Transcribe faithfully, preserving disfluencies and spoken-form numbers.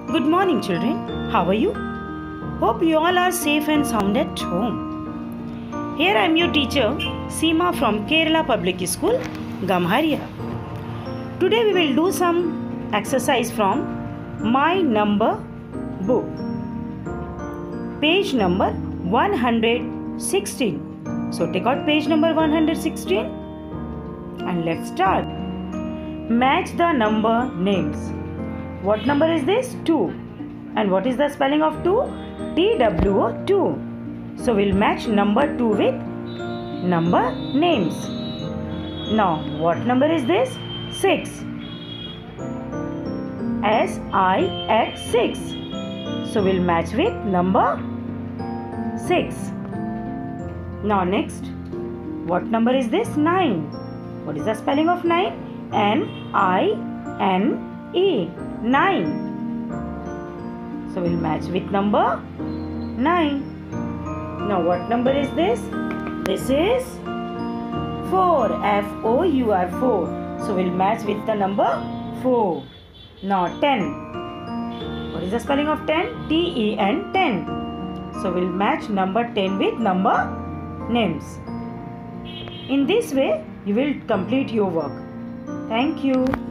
Good morning, children. How are you? Hope you all are safe and sound at home. Here I am your teacher, Seema from Kerala Public School, Gamharia. Today we will do some exercise from My Number book. Page number one hundred sixteen. So take out page number one hundred sixteen and let's start. Match the number names. What number is this? two. And what is the spelling of two? T W O, two. So we'll match number two with number names. Now what number is this? six. S I X, six. So we'll match with number six. Now next, what number is this? nine. What is the spelling of nine? N I N E. nine. So we'll match with number nine. Now what number is this? This is four. F O U R, four. So we'll match with the number four. Now ten. What is the spelling of ten? T E N, ten. So we'll match number ten with number names. In this way, you will complete your work. Thank you.